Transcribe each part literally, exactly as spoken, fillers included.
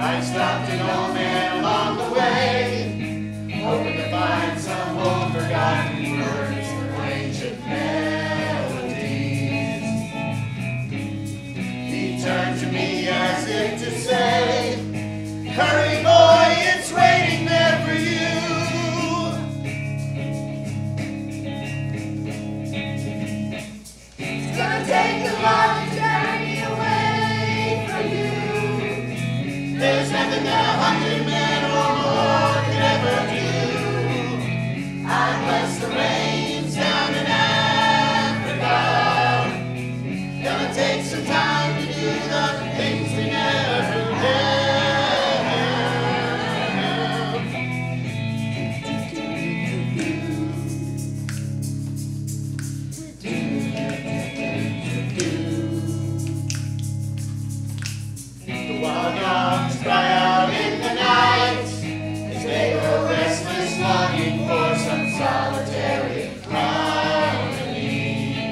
I stopped an old man along the way, hoping to find some old forgotten words or ancient melodies. He turned to me as if to say, "Hurry, boy, it's waiting there for you." It's gonna take a long journey away from you. There's nothing that a hundred men or more could ever do. I bless the rains down in Africa. Gonna take some time to do the things we never did. The wild dogs cry out in the night as they go restless, longing for some solitary harmony.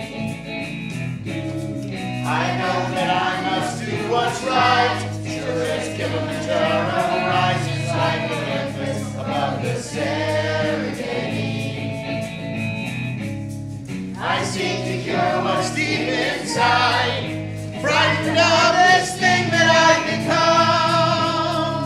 I know that I must do what's right, sure as Kilimanjaro rises like Olympus above the Serengeti. I seek to cure what's deep inside, frightened of this thing that I've become.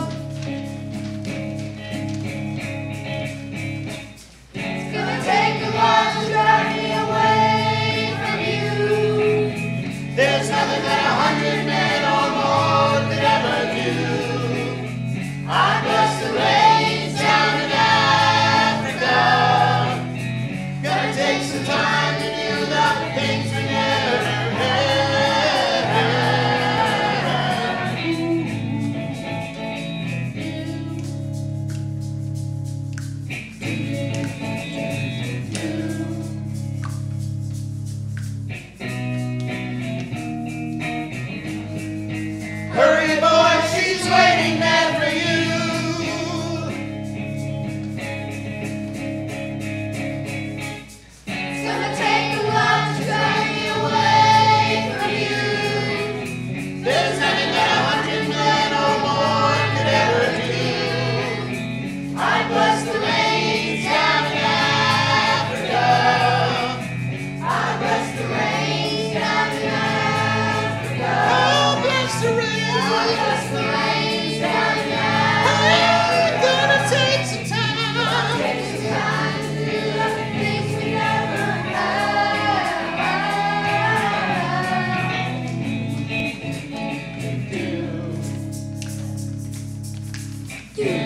It's gonna take a long journey away from you. There's nothing that a hundred men or more could ever do. I bless the rains down in Africa. Gonna take some time to do the things we never had. Hurry, boy, she's waiting there for you. It's gonna take a long journey away from you. There's nothing that a hundred men or more could ever do. I bless the rains down in Africa. I bless the rains down in Africa. Oh, bless the rains. I bless the rains down in Africa. I'm gonna take some time. Take some time to do the things we never had.